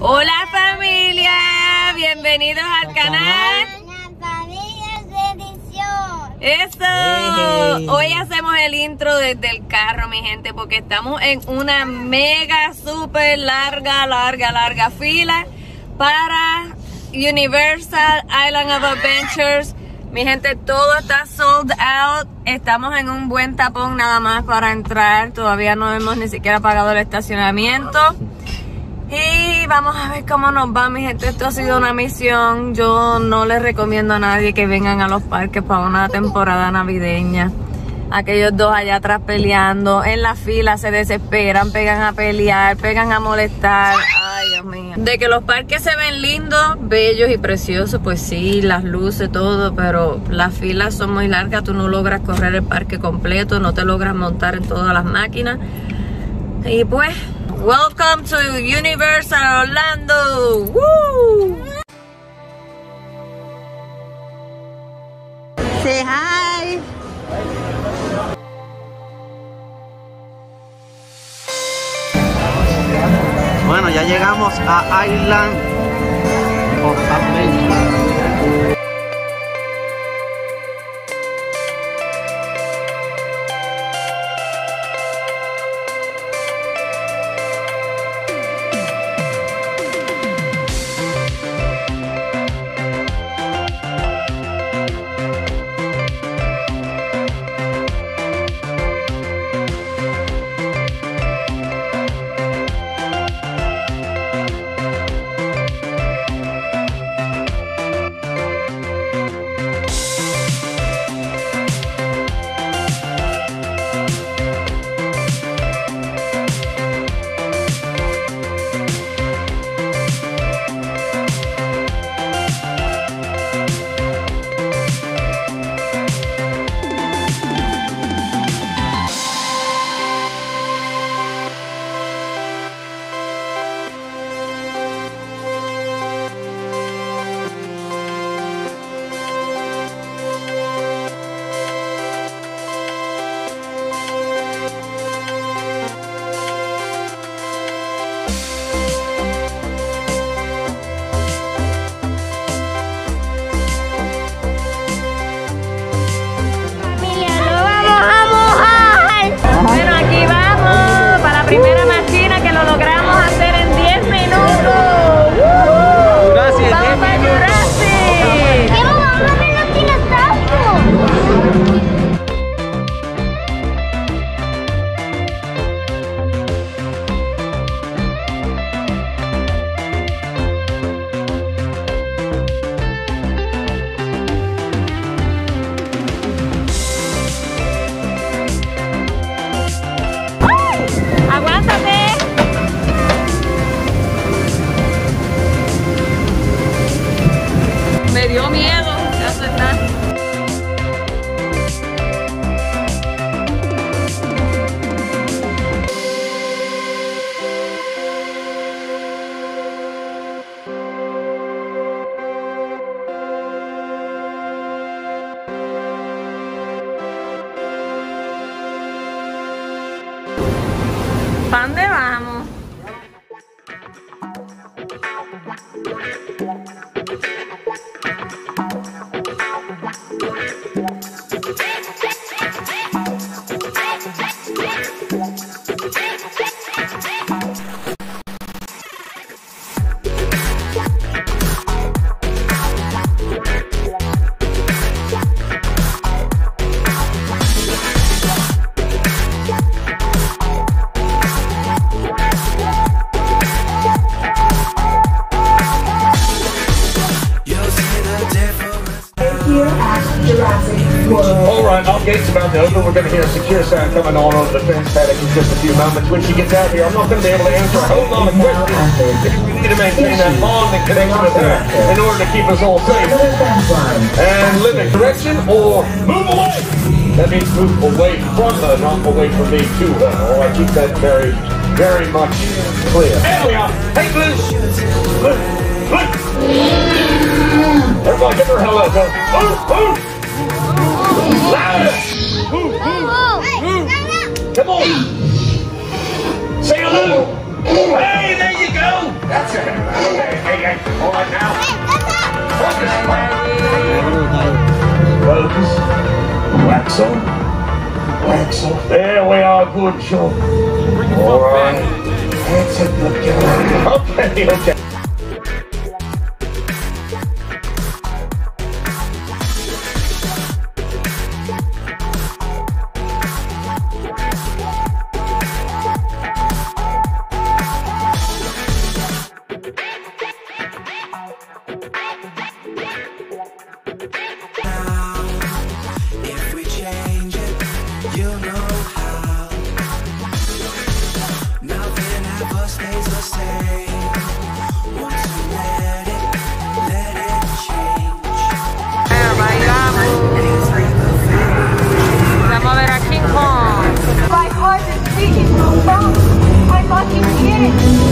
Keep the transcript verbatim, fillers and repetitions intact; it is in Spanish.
Hola familia, bienvenidos al canal Eso. Hey. Hoy hacemos el intro desde el carro, mi gente, porque estamos en una mega, super larga, larga, larga fila para Universal Island of Adventures. Mi gente, todo está sold out. Estamos en un buen tapón nada más para entrar. Todavía no hemos ni siquiera pagado el estacionamiento. Y vamos a ver cómo nos va, mi gente. Esto ha sido una misión. Yo no les recomiendo a nadie que vengan a los parques para una temporada navideña. Aquellos dos allá atrás peleando, en la fila se desesperan, pegan a pelear, pegan a molestar. Ay, Dios mío. De que los parques se ven lindos, bellos y preciosos, pues sí, las luces, todo, pero las filas son muy largas. Tú no logras correr el parque completo, no te logras montar en todas las máquinas. Y pues, welcome to Universal Orlando. Woo! Say hi. Bueno, ya llegamos a Island of Adventure. Bueno, aquí vamos para la primera máquina que lo logramos hacer en diez minutos. ¡Uh! Gracias. Vamos para Jurassic. ¿Qué vamos a ver los dinosaurios? Me dio miedo, ya se está. ¿Para dónde vamos? Alright, our gate's about to open. We're going to hear a secure sound coming on over the fence paddock in just a few moments. When she gets out here, I'm not going to be able to answer a whole lot of questions. We need to maintain that bond and connection with her in order to keep us all safe. And living. Direction or move away. That means move away from her, not away from me to her. Alright, keep that very, very much clear. There we are. Hey, Liz. Liz. Liz. Everybody give her a hello. Go. Move, move. Louder. Move, move, move. Come on. Say hello. Hey, there you go. That's it. Okay, hey, hey. All right now. Focus. Focus. Wax on. Wax off. There we are. Good job. All right. That's a good job. Okay, okay. My heart is beating so fast. I thought you did.